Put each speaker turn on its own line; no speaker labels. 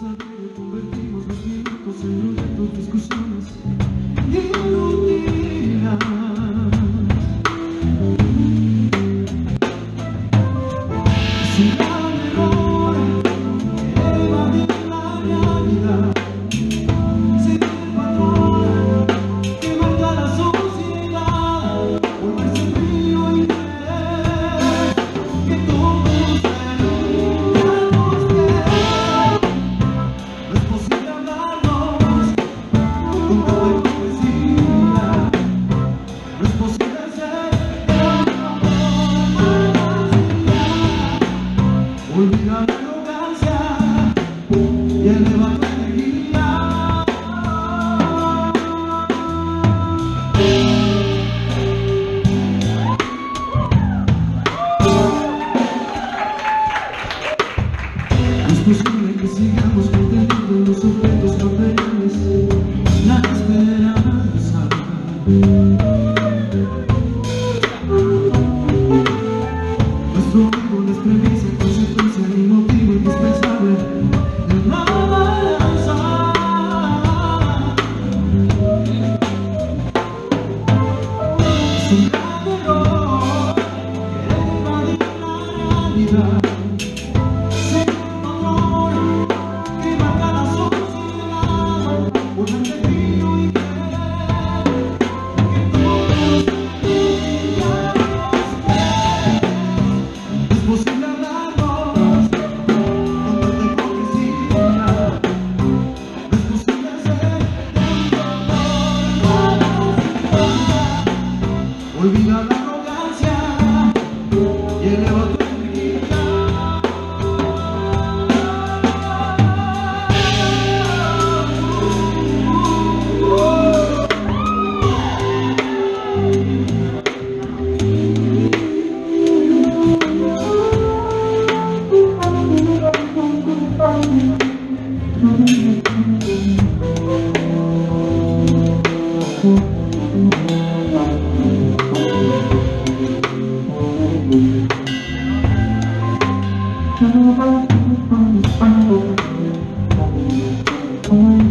pasajero convertimos los minutos en proyectos, discusiones y rutinas. Sin gran error, evadir la realidad. Sin el patrón que marca la sociedad, volverse frío y creer que todos tenemos que. No es posible hablarnos con toda hipocresía. No es posible ser el amor. Olvida la arrogancia y eleva tu energía. Es posible que sigamos conteniendo los objetos materiales la esperanza. Nuestro ego no es premisa, consecuencia ni motivo indispensable de una balanza. Es un gran error querer evadir la realidad. Sin el valor que marca la sociedad, volverse frío y creer que todos es posible hablarnos con tanta hipocresía. No es posible ser el amor. Olvida la arrogancia y eleva tu energía.
Thank you.